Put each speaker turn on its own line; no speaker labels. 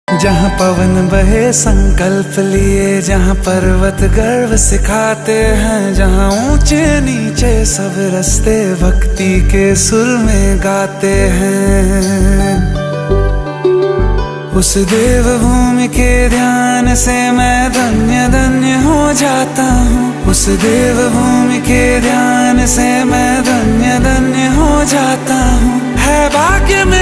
जहाँ पवन बहे संकल्प लिए, जहाँ पर्वत गर्व सिखाते हैं, जहाँ ऊंचे नीचे सब रास्ते भक्ति के सुर में गाते हैं। उस देव भूमि के ध्यान से मैं धन्य धन्य हो जाता हूँ। उस देव भूमि के ध्यान से मैं धन्य धन्य हो जाता हूँ। है भाग्य में